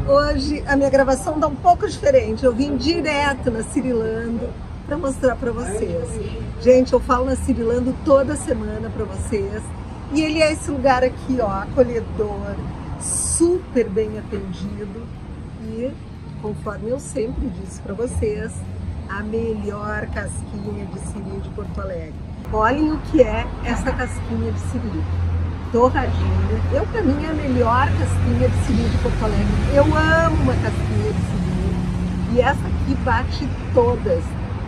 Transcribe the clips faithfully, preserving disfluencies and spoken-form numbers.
Hoje a minha gravação tá um pouco diferente. Eu vim direto na Cirilando para mostrar para vocês. Gente, eu falo na Cirilando toda semana para vocês. E ele é esse lugar aqui, ó, acolhedor, super bem atendido. E, conforme eu sempre disse para vocês, a melhor casquinha de siri de Porto Alegre. Olhem o que é essa casquinha de siri. Torradinha. Eu, pra mim, é a melhor casquinha de siri de Porto Alegre. Eu amo uma casquinha de siri. E essa aqui bate todas.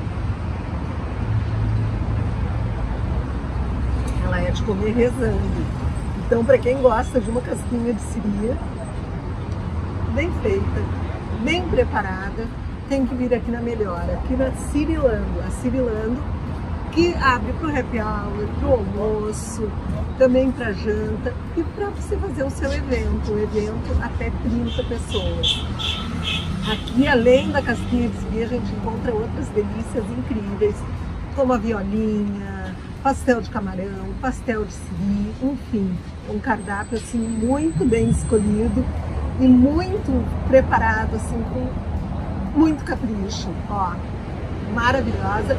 Ela é de comer rezando. Então, para quem gosta de uma casquinha de siri, bem feita, bem preparada, tem que vir aqui na melhor, aqui na Cirilando. A Cirilando, que abre para o happy hour, para o almoço, também para janta e para você fazer o seu evento, um evento até trinta pessoas. Aqui, além da casquinha de siri, a gente encontra outras delícias incríveis, como a violinha, pastel de camarão, pastel de siri, enfim, um cardápio assim muito bem escolhido e muito preparado, assim, com muito capricho, ó, maravilhosa.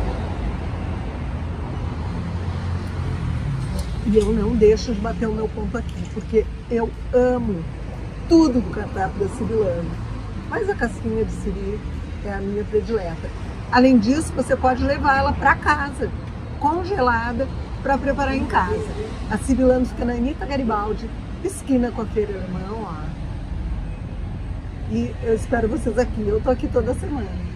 E eu não deixo de bater o meu ponto aqui, porque eu amo tudo do cardápio da Cirilando. Mas a casquinha de siri é a minha predileta. Além disso, você pode levar ela para casa, congelada, para preparar em casa. A Cirilando fica na Anita Garibaldi, esquina com a Feira Alemão, ó. E eu espero vocês aqui. Eu tô aqui toda semana.